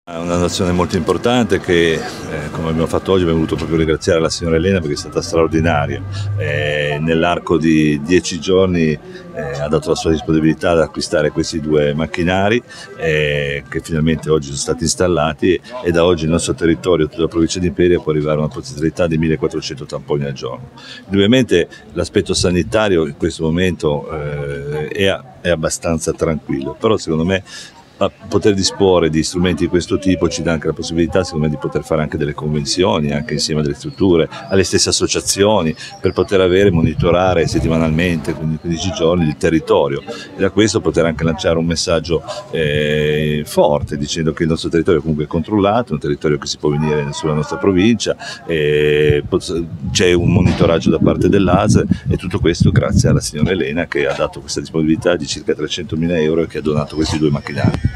È una donazione molto importante che, come abbiamo fatto oggi, abbiamo voluto proprio ringraziare la signora Elena perché è stata straordinaria. Nell'arco di 10 giorni ha dato la sua disponibilità ad acquistare questi due macchinari che finalmente oggi sono stati installati, e da oggi il nostro territorio, tutta la provincia di Imperia, può arrivare a una potenzialità di 1400 tamponi al giorno. Indubbiamente l'aspetto sanitario in questo momento è abbastanza tranquillo, però secondo me poter disporre di strumenti di questo tipo ci dà anche la possibilità, secondo me, di poter fare anche delle convenzioni anche insieme alle strutture, alle stesse associazioni, per poter monitorare settimanalmente, quindi 15 giorni, il territorio, e da questo poter anche lanciare un messaggio forte, dicendo che il nostro territorio è comunque controllato, è un territorio che si può venire sulla nostra provincia, c'è un monitoraggio da parte dell'ASL, e tutto questo grazie alla signora Elena, che ha dato questa disponibilità di circa 300.000 euro e che ha donato questi due macchinari.